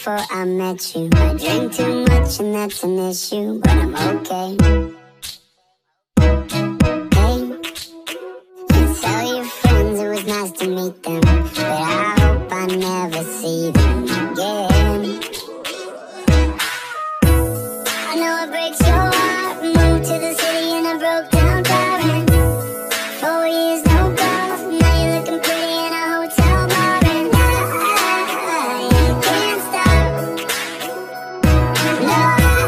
before I met you. I drink too much and that's an issue, but I'm okay. Hey, you tell your friends it was nice to meet them, but I hope I never see them again. I know it breaks your heart. Moved to the city and I broke down crying. 4 years no calls, now you're looking pretty in a hotel bar, and I can't stop. No,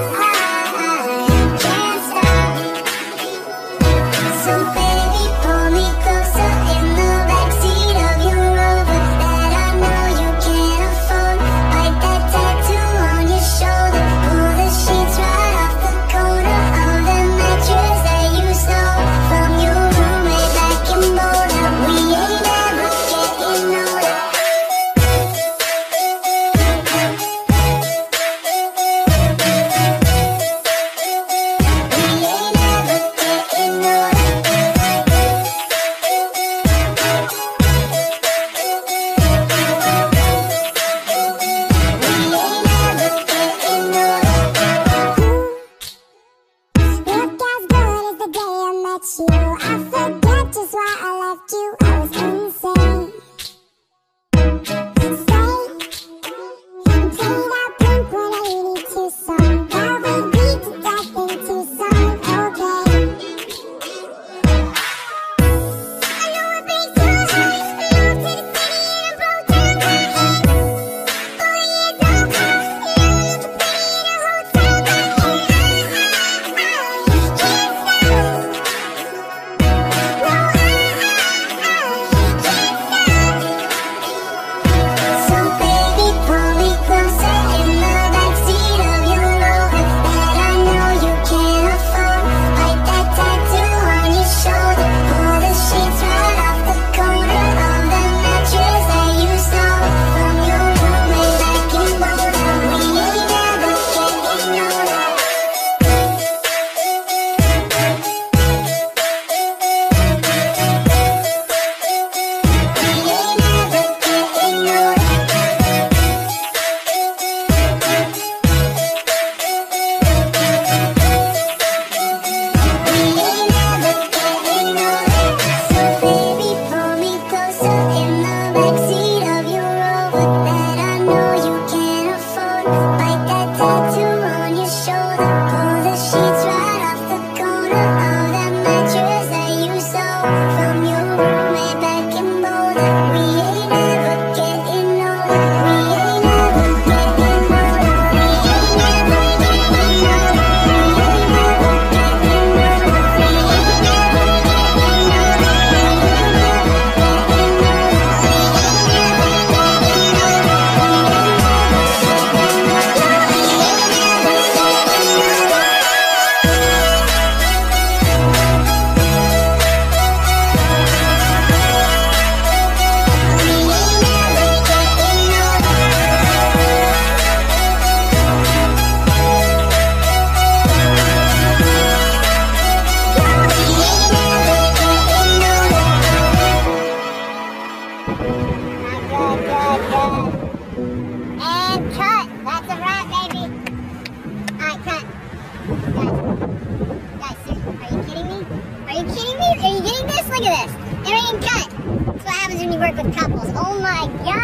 I can't stop. So baby, pull me closer in the backseat of your Rover that I know you can't afford. Bite that tattoo on your shoulder. Pull the sheets right off the corner of the mattress that you stole from your roommate back in Boulder. We ain't never getting older. We ain't never getting older. Look as good as the day I met you. I forget just why I left you. I was insane. Stay and play that Blink-182 song. That we beat to death in Tucson. Okay. I know it breaks your heart. Moved to the city and I broke down crying. 4 years no calls, now you're looking pretty in a hotel bar, and I can't stop. So baby, pull me closer in the backseat of your Rover that I know you can't afford. Bite that tattoo on your shoulder. Pull the sheets right off the corner of the mattress that you stole from your roommate back in Boulder. We ain't never getting older. We ain't never getting older. We ain't never getting older. So baby, pull me closer in the backseat of your Rover that I know you can't afford. Bite that tattoo on your shoulder. Pull the sheets right off the corner of that mattress that you stole from your roommate back in Boulder. We ain't never getting older. We ain't never getting older. We ain't never getting older. We ain't never getting older. We ain't never getting older. And cut. That's a wrap, baby. Alright, cut. Guys, seriously, are you kidding me? Are you kidding me? Are you getting this? Look at this. It ain't cut. That's what happens when you work with couples. Oh my god.